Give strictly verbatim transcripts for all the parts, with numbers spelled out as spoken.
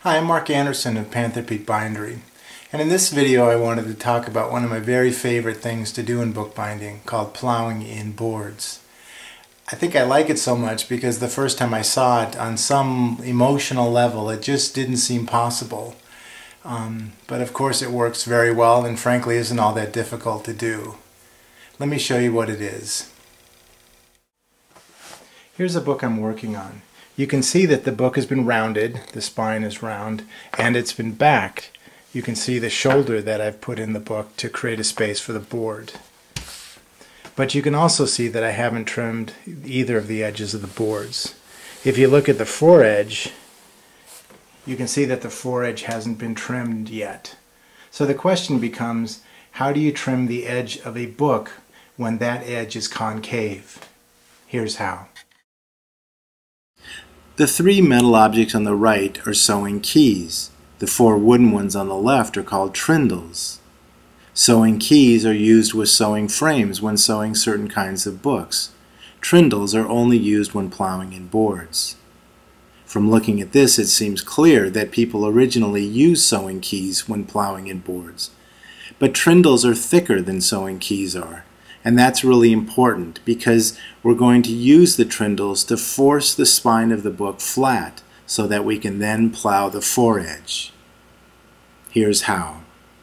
Hi, I'm Mark Anderson of Panther Peak Bindery, and in this video I wanted to talk about one of my very favorite things to do in bookbinding called plowing in boards. I think I like it so much because the first time I saw it, on some emotional level, it just didn't seem possible. Um, but of course it works very well and frankly isn't all that difficult to do. Let me show you what it is. Here's a book I'm working on. You can see that the book has been rounded, the spine is round, and it's been backed. You can see the shoulder that I've put in the book to create a space for the board. But you can also see that I haven't trimmed either of the edges of the boards. If you look at the foredge, you can see that the foredge hasn't been trimmed yet. So the question becomes, how do you trim the edge of a book when that edge is concave? Here's how. The three metal objects on the right are sewing keys. The four wooden ones on the left are called trindles. Sewing keys are used with sewing frames when sewing certain kinds of books. Trindles are only used when plowing in boards. From looking at this, it seems clear that people originally used sewing keys when plowing in boards. But trindles are thicker than sewing keys are. And that's really important because we're going to use the trindles to force the spine of the book flat so that we can then plow the foredge. Here's how.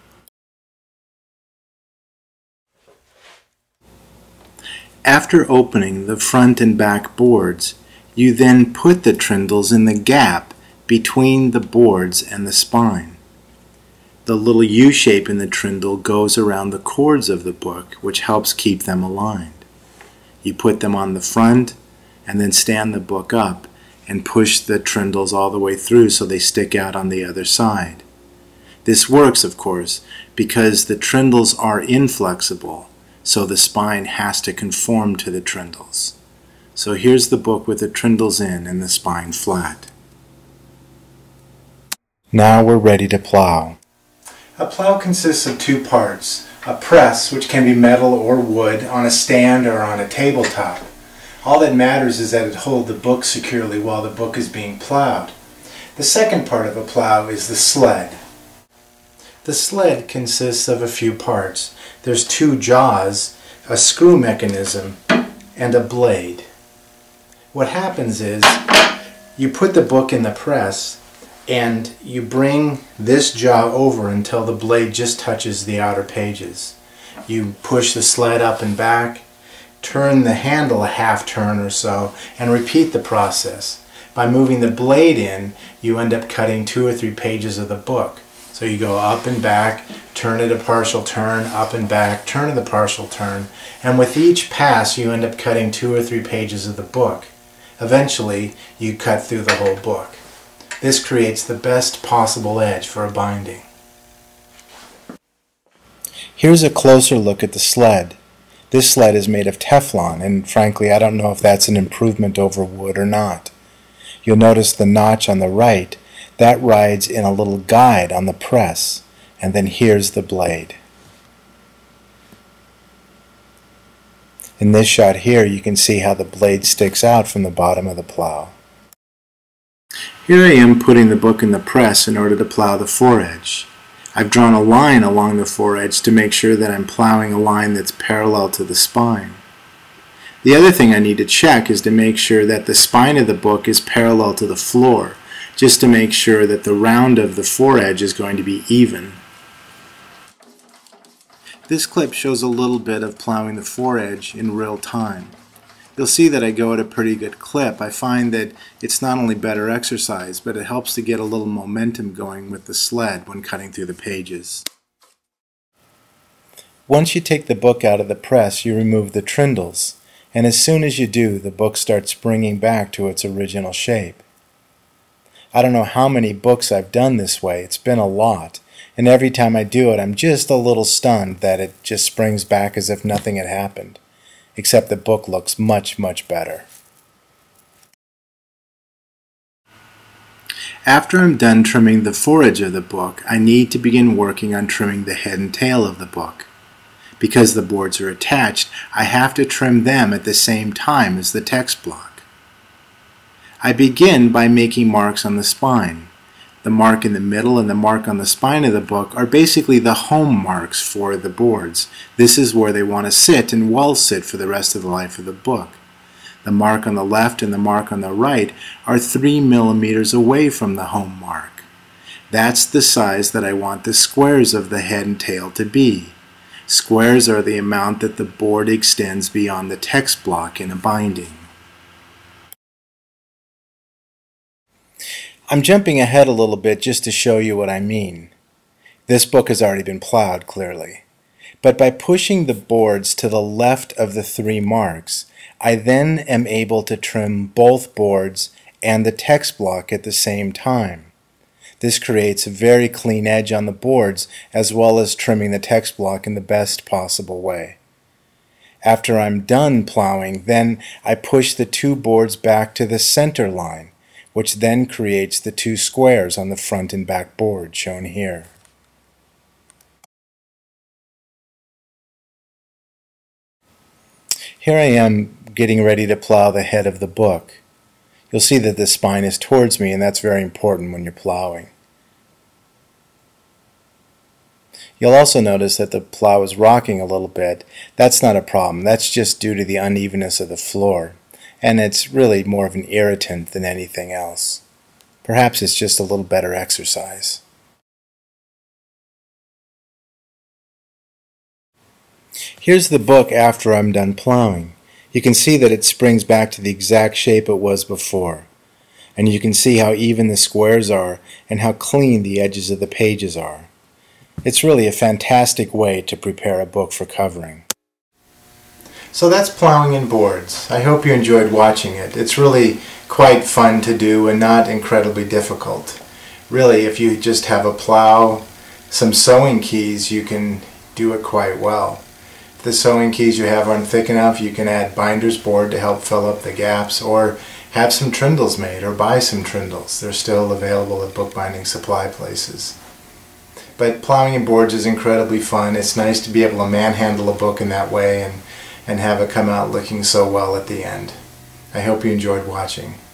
After opening the front and back boards, you then put the trindles in the gap between the boards and the spine. The little U shape in the trindle goes around the cords of the book, which helps keep them aligned. You put them on the front and then stand the book up and push the trindles all the way through so they stick out on the other side. This works, of course, because the trindles are inflexible, so the spine has to conform to the trindles. So here's the book with the trindles in and the spine flat. Now we're ready to plow. A plow consists of two parts, a press, which can be metal or wood, on a stand or on a tabletop. All that matters is that it holds the book securely while the book is being plowed. The second part of a plow is the sled. The sled consists of a few parts. There's two jaws, a screw mechanism, and a blade. What happens is you put the book in the press and you bring this jaw over until the blade just touches the outer pages. You push the sled up and back, turn the handle a half turn or so, and repeat the process. By moving the blade in, you end up cutting two or three pages of the book. So you go up and back, turn it a partial turn, up and back, turn it a partial turn, and with each pass you end up cutting two or three pages of the book. Eventually, you cut through the whole book. This creates the best possible edge for a binding. Here's a closer look at the sled. This sled is made of Teflon, and frankly I don't know if that's an improvement over wood or not. You'll notice the notch on the right. That rides in a little guide on the press, and then here's the blade. In this shot here you can see how the blade sticks out from the bottom of the plow. Here I am putting the book in the press in order to plow the foredge. I've drawn a line along the foredge to make sure that I'm plowing a line that's parallel to the spine. The other thing I need to check is to make sure that the spine of the book is parallel to the floor, just to make sure that the round of the foredge is going to be even. This clip shows a little bit of plowing the foredge in real time. You'll see that I go at a pretty good clip. I find that it's not only better exercise, but it helps to get a little momentum going with the sled when cutting through the pages. Once you take the book out of the press, you remove the trindles, and as soon as you do, the book starts springing back to its original shape. I don't know how many books I've done this way. It's been a lot, and every time I do it, I'm just a little stunned that it just springs back as if nothing had happened. Except the book looks much, much better. After I'm done trimming the foredge of the book, I need to begin working on trimming the head and tail of the book. Because the boards are attached, I have to trim them at the same time as the text block. I begin by making marks on the spine. The mark in the middle and the mark on the spine of the book are basically the home marks for the boards. This is where they want to sit and well sit for the rest of the life of the book. The mark on the left and the mark on the right are three millimeters away from the home mark. That's the size that I want the squares of the head and tail to be. Squares are the amount that the board extends beyond the text block in a binding. I'm jumping ahead a little bit just to show you what I mean. This book has already been plowed, clearly. But by pushing the boards to the left of the three marks, I then am able to trim both boards and the text block at the same time. This creates a very clean edge on the boards as well as trimming the text block in the best possible way. After I'm done plowing, then I push the two boards back to the center line, which then creates the two squares on the front and back board shown here. Here I am getting ready to plow the head of the book. You'll see that the spine is towards me, and that's very important when you're plowing. You'll also notice that the plow is rocking a little bit. That's not a problem. That's just due to the unevenness of the floor. And it's really more of an irritant than anything else. Perhaps it's just a little better exercise. Here's the book after I'm done plowing. You can see that it springs back to the exact shape it was before. And you can see how even the squares are and how clean the edges of the pages are. It's really a fantastic way to prepare a book for covering. So that's plowing in boards. I hope you enjoyed watching it. It's really quite fun to do and not incredibly difficult. Really, if you just have a plow, some sewing keys, you can do it quite well. If the sewing keys you have aren't thick enough, you can add binder's board to help fill up the gaps, or have some trindles made, or buy some trindles. They're still available at bookbinding supply places. But plowing in boards is incredibly fun. It's nice to be able to manhandle a book in that way and and have it come out looking so well at the end. I hope you enjoyed watching.